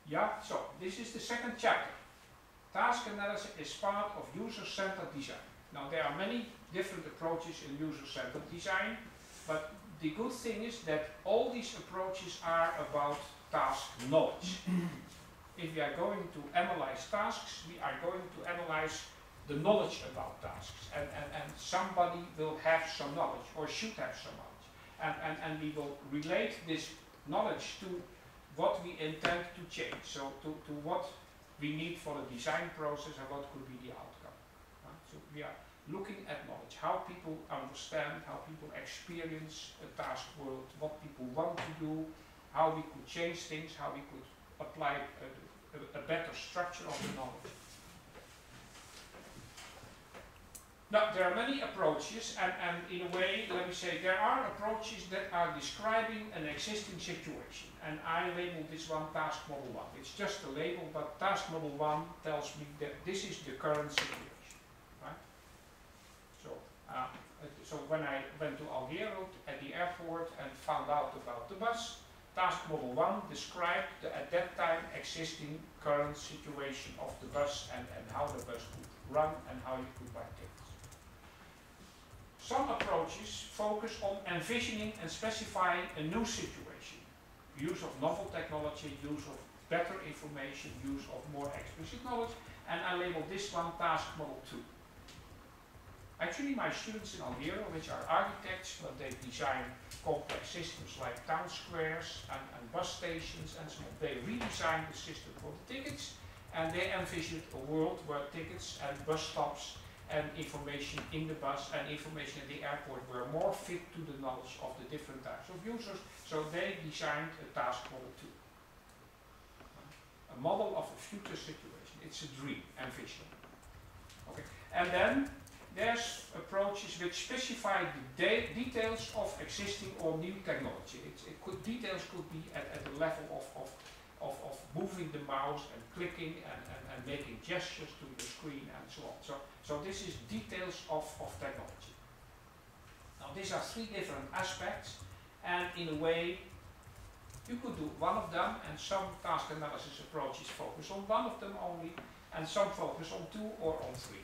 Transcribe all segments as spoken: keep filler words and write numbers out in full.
Yeah, so this is the second chapter. Task analysis is part of user-centered design. Now there are many different approaches in user-centered design, but the good thing is that all these approaches are about task knowledge. If we are going to analyze tasks, we are going to analyze the knowledge about tasks, and, and, and somebody will have some knowledge, or should have some knowledge, and, and, and we will relate this knowledge to what we intend to change, so to, to what we need for the design process and what could be the outcome. Right? So we are looking at knowledge, how people understand, how people experience a task world, what people want to do, how we could change things, how we could apply a, a, a better structure of the knowledge. Now, there are many approaches, and, and in a way, let me say, there are approaches that are describing an existing situation, and I label this one task model one. It's just a label, but task model one tells me that this is the current situation, right? So, uh, so when I went to Algerë at the airport and found out about the bus, task model one described the at that time existing current situation of the bus and, and how the bus could run and how you could buy tickets. Some approaches focus on envisioning and specifying a new situation. Use of novel technology, use of better information, use of more explicit knowledge, and I label this one task model two. Actually, my students in Algerë, which are architects, but they design complex systems like town squares and, and bus stations and so on, they redesigned the system for the tickets, and they envisioned a world where tickets and bus stops and information in the bus and information at the airport were more fit to the knowledge of the different types of users, so they designed a task model two. A model of a future situation. It's a dream, envisioning. Okay. And then there's approaches which specify the de details of existing or new technology. It's, it could, details could be at, at the level of, of, of, of moving the mouse and clicking and, and, and making gestures to the screen and so on. So, so this is details of, of technology. Now these are three different aspects, and in a way you could do one of them, and some task analysis approaches focus on one of them only, and some focus on two or on three.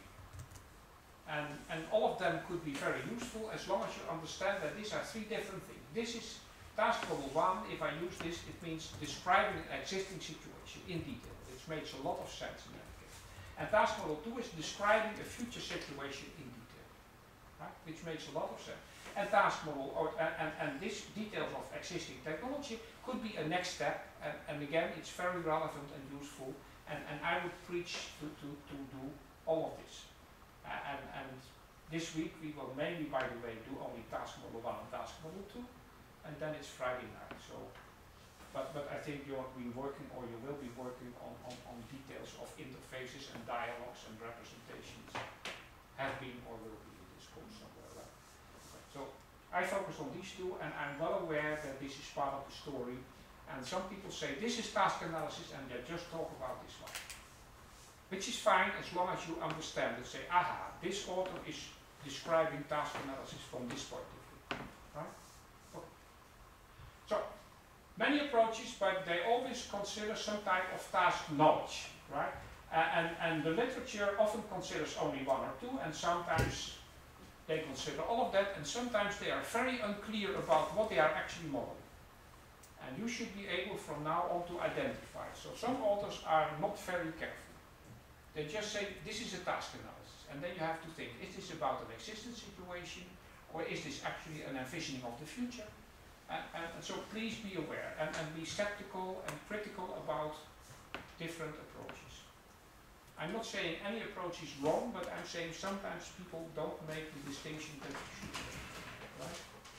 And, and all of them could be very useful as long as you understand that these are three different things. This is task model one. If I use this, it means describing an existing situation in detail, which makes a lot of sense in that case. And task model two is describing a future situation in detail, right? Which makes a lot of sense. And task model, or, and, and, and this details of existing technology could be a next step, and, and again, it's very relevant and useful, and, and I would preach to, to, to do all of this. Uh, and, and this week we will mainly, by the way, do only task model one and task model two, and then it's Friday night. So, but but I think you'll be working, or you will be working on, on, on details of interfaces and dialogues and representations. Have been or will be in this course somewhere around. Okay. So I focus on these two, and I'm well aware that this is part of the story. And some people say this is task analysis, and they just talk about this one. Which is fine as long as you understand and say, aha, this author is describing task analysis from this point of view. Right? Okay. So, many approaches, but they always consider some type of task knowledge. Right? Uh, and, and the literature often considers only one or two, and sometimes they consider all of that, and sometimes they are very unclear about what they are actually modeling. And you should be able from now on to identify. So some authors are not very careful. They just say, this is a task analysis, and then you have to think, is this about an existing situation, or is this actually an envisioning of the future? And, and, and so please be aware, and, and be skeptical and critical about different approaches. I'm not saying any approach is wrong, but I'm saying sometimes people don't make the distinction that you should make. Right?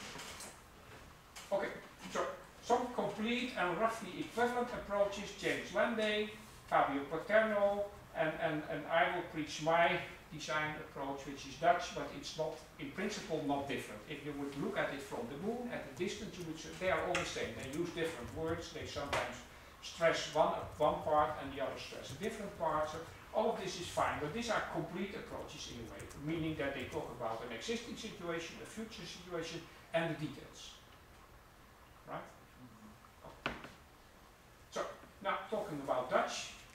Okay, so some complete and roughly equivalent approaches, James Landay, Fabio Paterno, And, and, and I will preach my design approach, which is Dutch, but it's not, in principle, not different. If you would look at it from the moon, at a distance, you would say they are all the same. They use different words, they sometimes stress one, one part and the other stress a different part. So all of this is fine, but these are complete approaches in a way, meaning that they talk about an existing situation, a future situation, and the details. Right? Okay. So, now talking about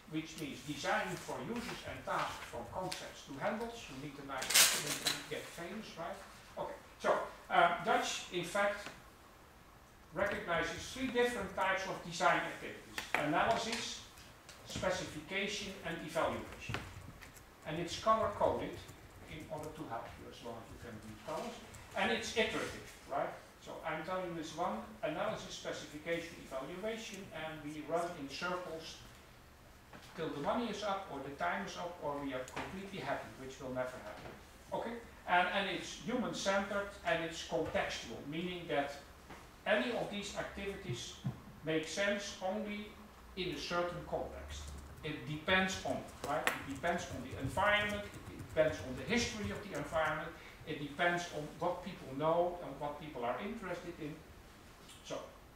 which means designing for users and tasks from concepts to handles. You need a nice document to get famous, right? Okay, so uh, Dutch, in fact, recognizes three different types of design activities: analysis, specification, and evaluation. And it's color coded in order to help you as long as you can read colors. And it's iterative, right? So I'm telling you this one: analysis, specification, evaluation, and we run in circles till the money is up, or the time is up, or we are completely happy, which will never happen. Okay? And, and it's human-centered and it's contextual, meaning that any of these activities make sense only in a certain context. It depends on, right? It depends on the environment, it depends on the history of the environment, it depends on what people know and what people are interested in. So,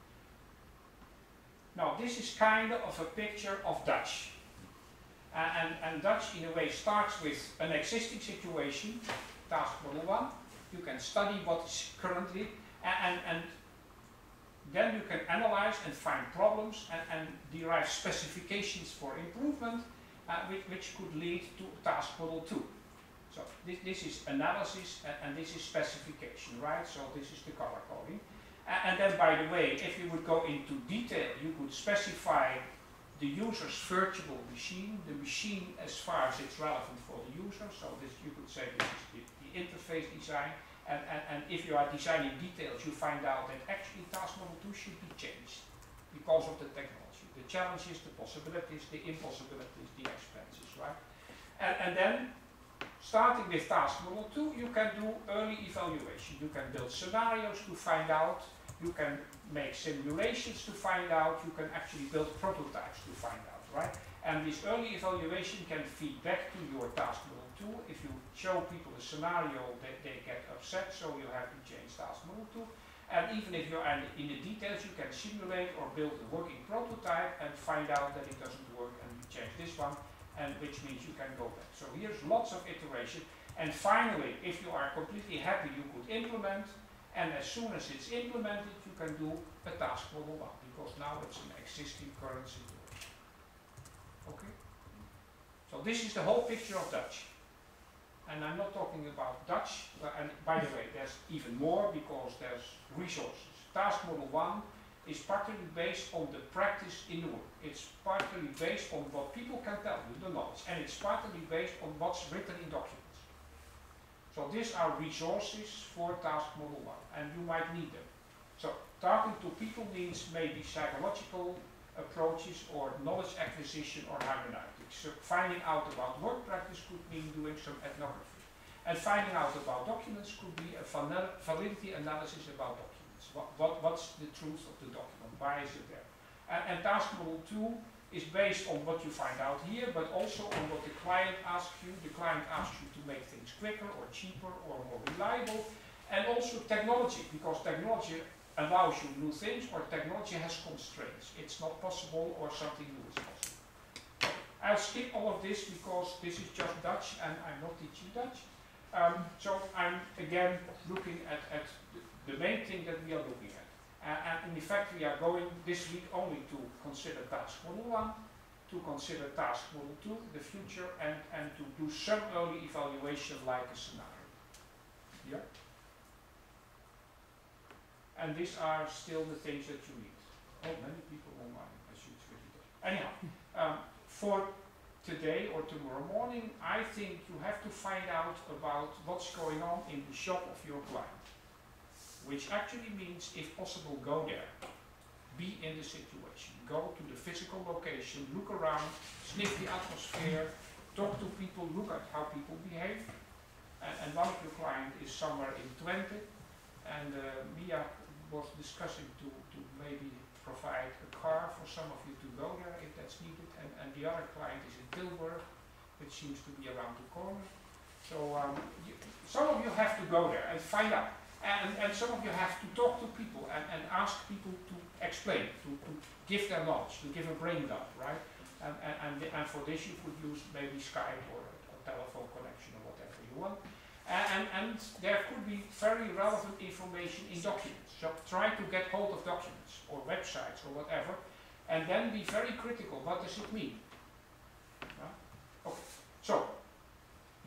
now this is kind of a picture of Dutch. Uh, and, and Dutch in a way starts with an existing situation, task model one. You can study what is currently, and, and, and then you can analyze and find problems and, and derive specifications for improvement, uh, which, which could lead to task model two. So this, this is analysis and, and this is specification, right? So this is the color coding. Uh, and then, by the way, if you would go into detail, you could specify the user's virtual machine, the machine as far as it's relevant for the user. So this, you could say this is the, the interface design. And, and, and if you are designing details, you find out that actually task model two should be changed because of the technology. The challenges, the possibilities, the impossibilities, the expenses, right? And, and then, starting with task model two, you can do early evaluation. You can build scenarios to find out, you can make simulations to find out, you can actually build prototypes to find out, right? And this early evaluation can feed back to your task model two. If you show people a scenario, they, they get upset, so you have to change task model two. And even if you're in the details, you can simulate or build a working prototype and find out that it doesn't work, and you change this one, and which means you can go back. So here's lots of iteration. And finally, if you are completely happy, you could implement, and as soon as it's implemented, you can do a task model one, because now it's an existing current situation. Okay? So this is the whole picture of Dutch. And I'm not talking about Dutch, but, and by the way, there's even more because there's resources. Task model one is partly based on the practice in the work. It's partly based on what people can tell you, the knowledge, and it's partly based on what's written in documents. So these are resources for task model one, and you might need them. So talking to people means maybe psychological approaches or knowledge acquisition or hermeneutics. So finding out about work practice could mean doing some ethnography. And finding out about documents could be a validity analysis about documents. What, what, what's the truth of the document? Why is it there? And, and task model two is based on what you find out here, but also on what the client asks you. The client asks you to make things quicker or cheaper or more reliable. And also technology, because technology allows you new things, or technology has constraints. It's not possible, or something new is possible. I'll skip all of this because this is just Dutch and I'm not teaching Dutch. Um, so I'm again looking at, at the, the main thing that we are looking at. Uh, and in fact we are going this week only to consider task model one, to consider task model two, the future, and, and to do some early evaluation like a scenario. Yeah? And these are still the things that you need. Oh, many people online, I should really do. Anyhow, um, for today or tomorrow morning, I think you have to find out about what's going on in the shop of your client. Which actually means, if possible, go there. Be in the situation. Go to the physical location, look around, sniff the atmosphere, talk to people, look at how people behave. And, and one of your clients is somewhere in Twente, and uh, Mia was discussing to, to maybe provide a car for some of you to go there if that's needed, and, and the other client is in Tilburg, which seems to be around the corner. So um, you, some of you have to go there and find out, and, and some of you have to talk to people and, and ask people to explain, to, to give their knowledge, to give a brain dump, right? And, and, and, and for this you could use maybe Skype or a, a telephone connection or whatever you want. And, and there could be very relevant information in documents. So try to get hold of documents or websites or whatever, and then be very critical. What does it mean?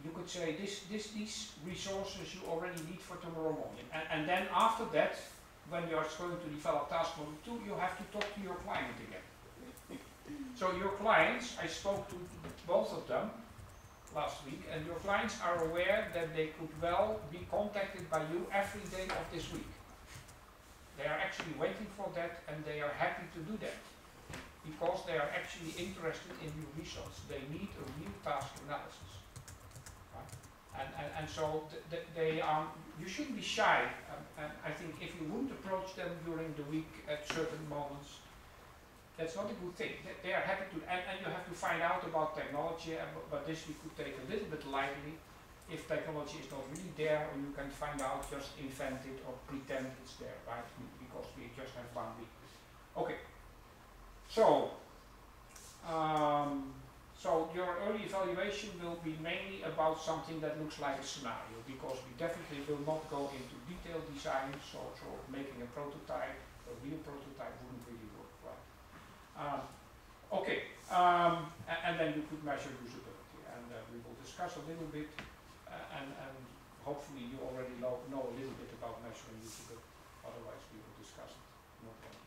you could say this, this, these resources you already need for tomorrow morning. And, and then after that, when you are going to develop task model two, you have to talk to your client again. So your clients, I spoke to both of them last week, and your clients are aware that they could well be contacted by you every day of this week. They are actually waiting for that, and they are happy to do that, because they are actually interested in new results. They need a real task analysis. Right? And, and, and so th th they are, you shouldn't be shy. Um, and I think if you wouldn't approach them during the week at certain moments, that's not a good thing. They, they are happy to, and, and you have to find out about technology, uh, but, but this we could take a little bit lightly. If technology is not really there, or you can find out, just invent it or pretend it's there, right? Because we just have one week. Okay. So, um, so your early evaluation will be mainly about something that looks like a scenario, because we definitely will not go into detailed design. So, so making a prototype, a real prototype, wouldn't really work, right? Um, okay, um, and, and then you could measure usability, and uh, we will discuss a little bit. Uh, and, and hopefully you already know, know a little bit about measuring usability, otherwise we will discuss it. No problem.